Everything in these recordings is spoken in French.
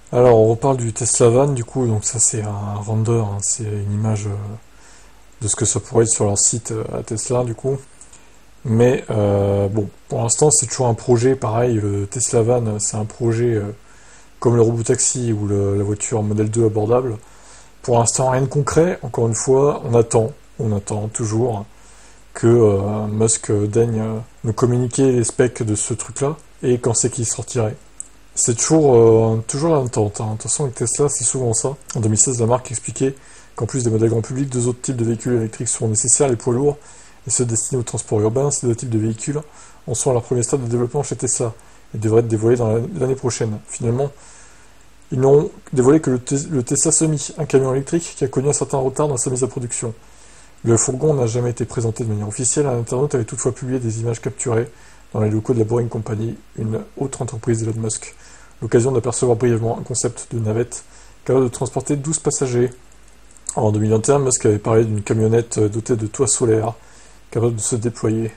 Alors, on reparle du Tesla Van, du coup, donc ça c'est un render, hein, c'est une image de ce que ça pourrait être sur leur site à Tesla, du coup. Mais bon, pour l'instant, c'est toujours un projet pareil. Le Tesla Van, c'est un projet comme le Robotaxi ou la voiture Model 2 abordable. Pour l'instant, rien de concret. Encore une fois, on attend toujours que Musk daigne nous communiquer les specs de ce truc-là et quand c'est qu'il sortirait. C'est toujours l'attente, hein. De toute façon, avec Tesla, c'est souvent ça. En 2016, la marque expliquait qu'en plus des modèles grand public, deux autres types de véhicules électriques seront nécessaires, les poids lourds et ceux destinés au transport urbain. Ces deux types de véhicules en sont à leur premier stade de développement chez Tesla et devraient être dévoilés dans l'année prochaine. Finalement, ils n'ont dévoilé que le Tesla Semi, un camion électrique qui a connu un certain retard dans sa mise à production. Le fourgon n'a jamais été présenté de manière officielle. Un internaute avait toutefois publié des images capturées dans les locaux de la Boring Company, une autre entreprise d'Elon Musk. L'occasion d'apercevoir brièvement un concept de navette capable de transporter 12 passagers. En 2021, Musk avait parlé d'une camionnette dotée de toit solaire, capable de se déployer.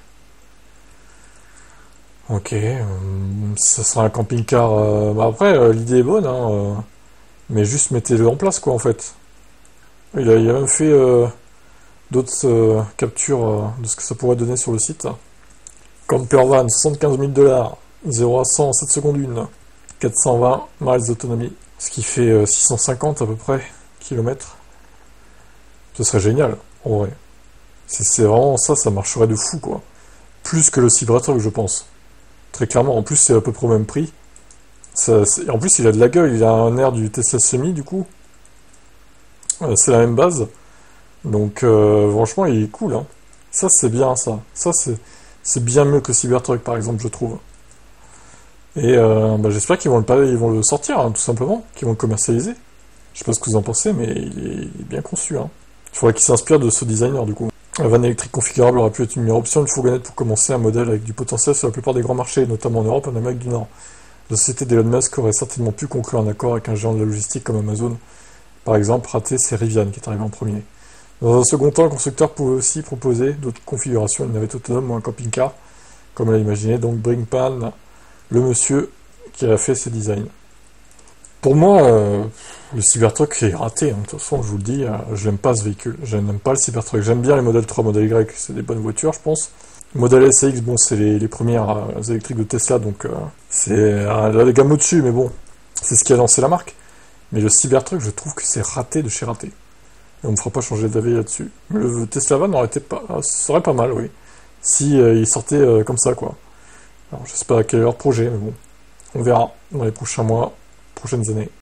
Ok, ça sera un camping-car. Bah après, l'idée est bonne, hein, mais juste mettez-le en place, quoi, en fait. Il a même fait d'autres captures de ce que ça pourrait donner sur le site. Campervan, 75 000 dollars, 0 à 100 en 7 secondes 1, 420 miles d'autonomie, ce qui fait 650 à peu près kilomètres. Ce serait génial, en vrai. C'est vraiment ça, ça marcherait de fou, quoi. Plus que le Cybertruck, je pense. Très clairement, en plus, c'est à peu près au même prix. En plus, il a de la gueule, il a un air du Tesla Semi, du coup. C'est la même base. Donc, franchement, il est cool, hein. Ça, c'est bien, ça. C'est bien mieux que Cybertruck, par exemple, je trouve. Et bah, j'espère ils vont le sortir, hein, tout simplement, qu'ils vont le commercialiser. Je sais pas ce que vous en pensez, mais il est bien conçu, hein. Il faudrait qu'il s'inspire de ce designer, du coup. La vanne électrique configurable aurait pu être une meilleure option, une fourgonnette pour commencer, un modèle avec du potentiel sur la plupart des grands marchés, notamment en Europe et en Amérique du Nord. La société d'Elon Musk aurait certainement pu conclure un accord avec un géant de la logistique comme Amazon. Par exemple, raté, c'est Rivian qui est arrivé en premier. Dans un second temps, le constructeur pouvait aussi proposer d'autres configurations, une navette autonome ou un camping-car, comme l'a imaginé donc Brinkman, le monsieur qui a fait ces designs. Pour moi, le Cybertruck est raté, hein. De toute façon, je vous le dis, je n'aime pas ce véhicule. Je n'aime pas le Cybertruck. J'aime bien les modèles 3, modèle Y, c'est des bonnes voitures, je pense. Modèle SX, bon, c'est les premières électriques de Tesla, donc c'est la gamme au-dessus, mais bon, c'est ce qui a lancé la marque. Mais le Cybertruck, je trouve que c'est raté de chez raté. Et on ne me fera pas changer d'avis là-dessus. Mais le Tesla Van aurait été pas, serait pas mal, oui. Si il sortait comme ça, quoi. Alors, je sais pas quel est leur projet, mais bon. On verra dans les prochains mois, prochaines années.